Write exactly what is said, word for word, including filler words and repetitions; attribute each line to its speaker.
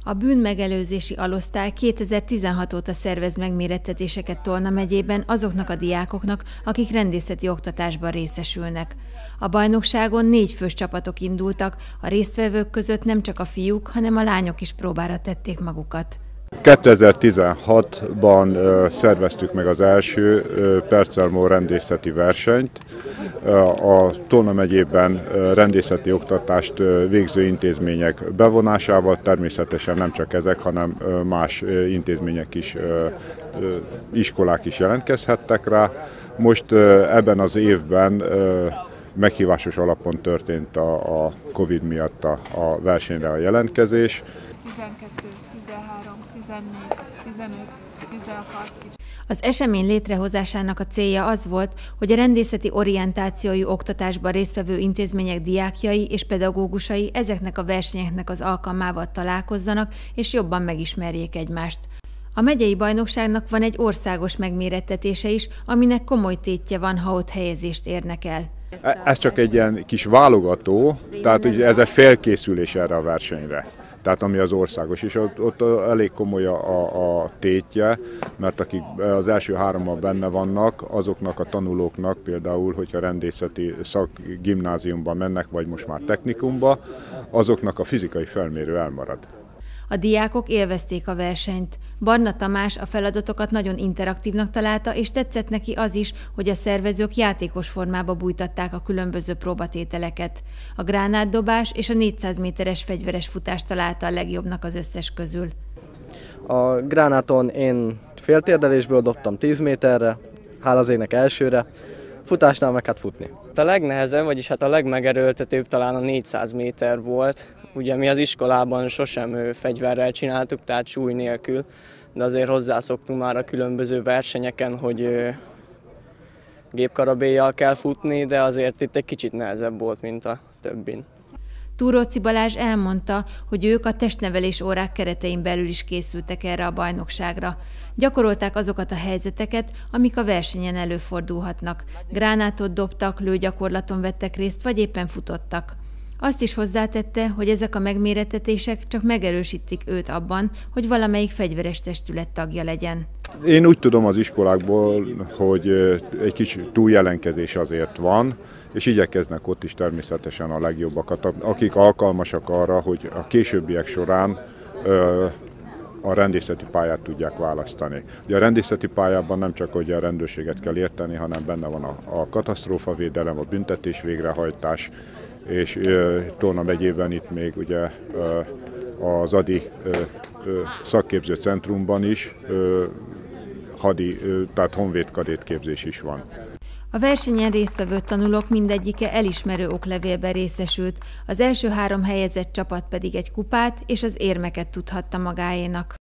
Speaker 1: A bűnmegelőzési alosztály kétezer-tizenhat óta szervez megmérettetéseket Tolna megyében azoknak a diákoknak, akik rendészeti oktatásban részesülnek. A bajnokságon négy fős csapatok indultak, a résztvevők között nem csak a fiúk, hanem a lányok is próbára tették magukat.
Speaker 2: kétezer-tizenhatban szerveztük meg az első Percelmó rendészeti versenyt. A Tolna megyében rendészeti oktatást végző intézmények bevonásával, természetesen nem csak ezek, hanem más intézmények is, iskolák is jelentkezhettek rá. Most ebben az évben meghívásos alapon történt a, a Covid miatt a, a versenyre a jelentkezés.
Speaker 3: tizenkettő, tizenhárom, tizennégy, tizenöt, tizenhat.
Speaker 1: Az esemény létrehozásának a célja az volt, hogy a rendészeti orientációjú oktatásban résztvevő intézmények diákjai és pedagógusai ezeknek a versenyeknek az alkalmával találkozzanak és jobban megismerjék egymást. A megyei bajnokságnak van egy országos megmérettetése is, aminek komoly tétje van, ha ott helyezést érnek el.
Speaker 2: Ez csak egy ilyen kis válogató, tehát ugye ez egy felkészülés erre a versenyre. Tehát ami az országos, és ott, ott elég komoly a, a tétje, mert akik az első háromban benne vannak, azoknak a tanulóknak például, hogyha rendészeti szakgimnáziumban mennek, vagy most már technikumba, azoknak a fizikai felmérő elmarad.
Speaker 1: A diákok élvezték a versenyt. Barna Tamás a feladatokat nagyon interaktívnak találta, és tetszett neki az is, hogy a szervezők játékos formába bújtatták a különböző próbatételeket. A gránátdobás és a négyszáz méteres fegyveres futást találta a legjobbnak az összes közül.
Speaker 4: A gránáton én féltérdelésből dobtam tíz méterre, hála az égnek elsőre, futásnál meg hát futni.
Speaker 5: A legnehezebb, vagyis hát a legmegerőltetőbb talán a négyszáz méter volt. Ugye mi az iskolában sosem fegyverrel csináltuk, tehát súly nélkül, de azért hozzászoktunk már a különböző versenyeken, hogy gépkarabéllyal kell futni, de azért itt egy kicsit nehezebb volt, mint a többin.
Speaker 1: Túróczi Balázs elmondta, hogy ők a testnevelés órák keretein belül is készültek erre a bajnokságra. Gyakorolták azokat a helyzeteket, amik a versenyen előfordulhatnak. Gránátot dobtak, lőgyakorlaton vettek részt, vagy éppen futottak. Azt is hozzátette, hogy ezek a megmérettetések csak megerősítik őt abban, hogy valamelyik fegyveres testület tagja legyen.
Speaker 2: Én úgy tudom az iskolákból, hogy egy kis túljelenkezés azért van, és igyekeznek ott is természetesen a legjobbakat, akik alkalmasak arra, hogy a későbbiek során a rendészeti pályát tudják választani. Ugye a rendészeti pályában nem csak hogy a rendőrséget kell érteni, hanem benne van a, a katasztrófavédelem, a büntetés végrehajtás, és uh, Tolna megyében itt még ugye uh, az Adi uh, uh, szakképző centrumban is uh, hadi, uh, tehát honvéd kadétképzés is van.
Speaker 1: A versenyen résztvevő tanulók mindegyike elismerő oklevélben részesült, az első három helyezett csapat pedig egy kupát és az érmeket tudhatta magáénak.